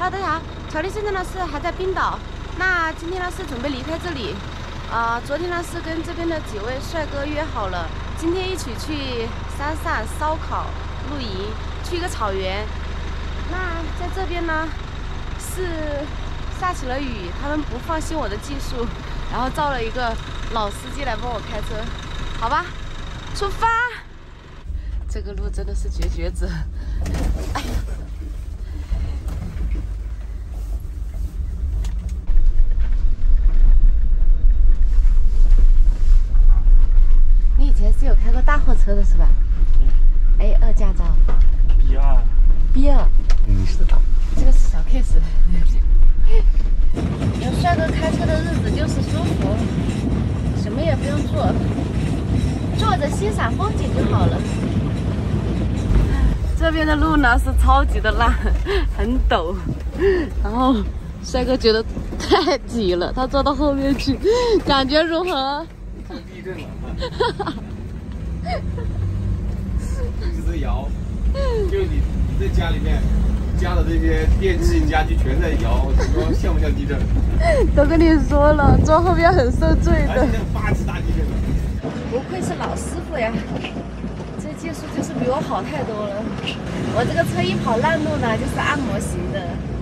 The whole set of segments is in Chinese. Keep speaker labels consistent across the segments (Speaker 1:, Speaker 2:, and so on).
Speaker 1: 等一下，乔丽现在呢是还在冰岛，那今天呢是准备离开这里。昨天呢是跟这边的几位帅哥约好了，今天一起去山上烧烤、露营，去一个草原。那在这边呢是下起了雨，他们不放心我的技术，然后招了一个老司机来帮我开车，好吧，出发。这个路真的是绝子，哎呀！你以前是有开过大货车的是吧？嗯。A2驾照。
Speaker 2: B2。
Speaker 1: B2。
Speaker 2: 你是的。
Speaker 1: 这个是小 case。有帅哥开车的日子就是舒服，什么也不用做，坐着欣赏风景就好了。这边的路呢是超级的烂，很陡，然后帅哥觉得太挤了，他坐到后面去，感觉如何？
Speaker 2: 看地震了。一直在摇，就你在家里面加的这些电器家具全在摇，你说像不像地震？
Speaker 1: 都跟你说了，坐后面很受罪的。
Speaker 2: 而且像8级大地震了。
Speaker 1: 不愧是老师傅呀，这技术就是比我好太多了。我这个车一跑烂路呢，就是按摩型的。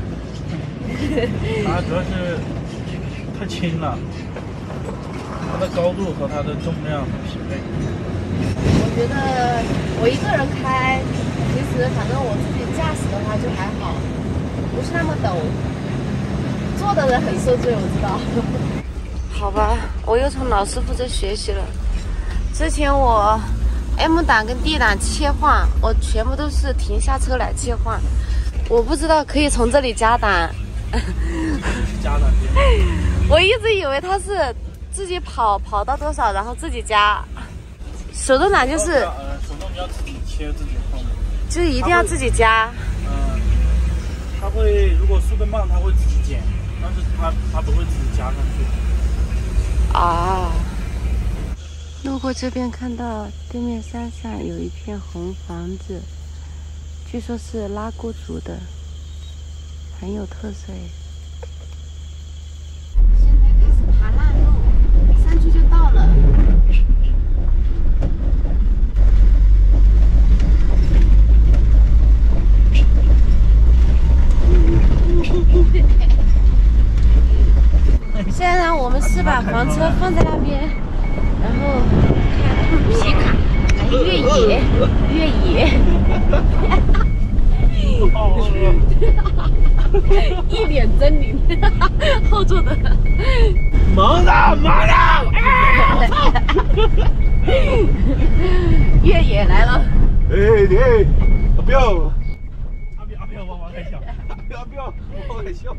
Speaker 3: 它主要是太轻了，它的高度和它的重量不匹配。
Speaker 1: 我觉得我一个人开，其实反正我自己驾驶的话就还好，不是那么陡。坐的人很受罪，我知道。好吧，我又从老师傅这学习了。之前我 M 档跟 D 档切换，我全部都是停下车来切换。我不知道可以从这里加档。
Speaker 3: 加档。
Speaker 1: 我一直以为他是自己跑到多少，然后自己加。手动挡就是，
Speaker 3: 手动你要自己切自己放的，
Speaker 1: 就是一定要自己加。
Speaker 3: 它会如果速度慢，它会自己减，但是它不会自己加上去。
Speaker 1: 啊。路过这边看到对面山上有一片红房子，据说是拉祜族的，很有特色耶。现在开始爬烂路，山区就到了。现在呢，我们是把房车放在那边，然后看皮卡来越野，一脸狰狞，后座的
Speaker 2: 忙着，
Speaker 1: 越野来了。
Speaker 2: 不要，
Speaker 3: 阿彪往开笑，
Speaker 2: 不要，往开笑。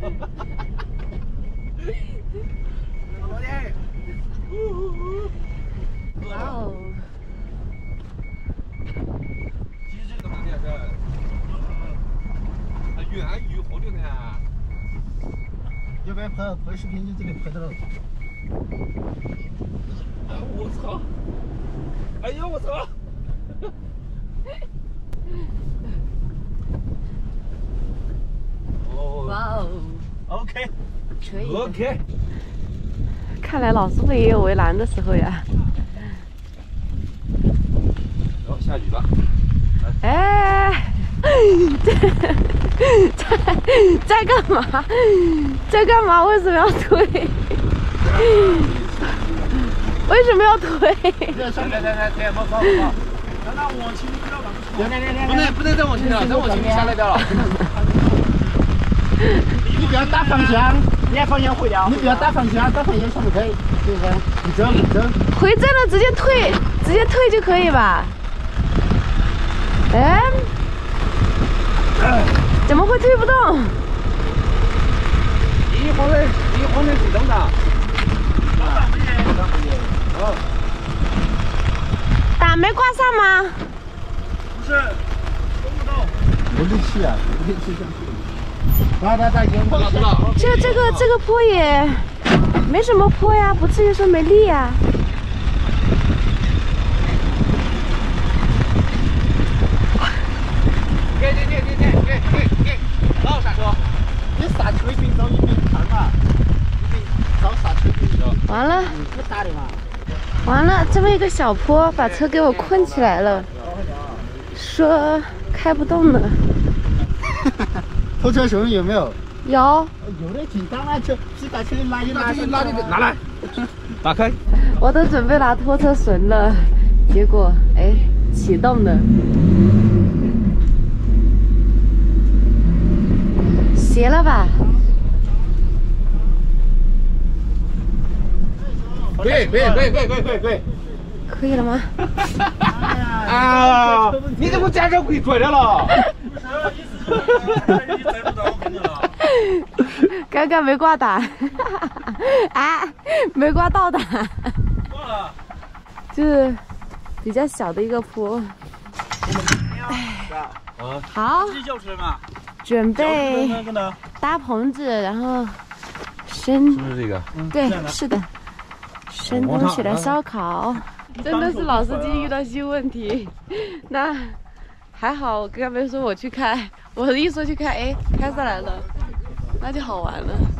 Speaker 1: 哇哦！
Speaker 2: 其实这个也是，源于活动呢。
Speaker 4: 要不然拍视频就这里拍到了。
Speaker 2: 我操！哎呀，我操！
Speaker 1: 哇哦
Speaker 2: ！OK，
Speaker 1: 可以。
Speaker 2: OK。
Speaker 1: 看来老师傅也有为难的时候呀。
Speaker 2: 然后下雨了。
Speaker 1: 哎，在干嘛？在干嘛？为什么要推？为什么要推？
Speaker 4: 来，莫放。
Speaker 3: 那往前不要
Speaker 4: 来，
Speaker 2: 不能再往前了，再往前下来掉了。
Speaker 4: 你不要打方向，你方向回了。你不要打方向，打方向上不开，是不是？你正。
Speaker 1: 回正了直接退就可以吧？哎，怎么会推不动？
Speaker 2: 一晃的是动的。
Speaker 1: 档没挂上吗？
Speaker 3: 不是，收不到。
Speaker 4: 没力气啊，没力气上去。
Speaker 1: 这个坡也没什么坡呀，不至于说没力呀。
Speaker 2: 给，然后刹车。
Speaker 4: 你刹车柄找一柄看嘛，一柄找刹车柄。
Speaker 1: 完了，
Speaker 4: 不打的嘛。
Speaker 1: 完了，这么一个小坡，把车给我困起来了，说开不动了。
Speaker 4: 拖车绳有没有？
Speaker 1: 有。
Speaker 4: 有的挺当然就皮打车拉一拉，
Speaker 2: 拿来，打开。
Speaker 1: 我都准备拿拖车绳了，结果哎，启动了。斜了吧？
Speaker 2: 可以。
Speaker 1: 可以了吗？
Speaker 2: 啊！你怎么驾照可拽掉了？
Speaker 1: 刚刚没挂档，啊，没挂倒档，就是比较小的一个坡。好，准备搭棚子，然后生，
Speaker 2: 是不是这个？
Speaker 1: 对，是的，生东西来烧烤。真的是老司机遇到新问题，那还好，我刚刚没说我去开，我一说去开，哎，开上来了，那就好玩了。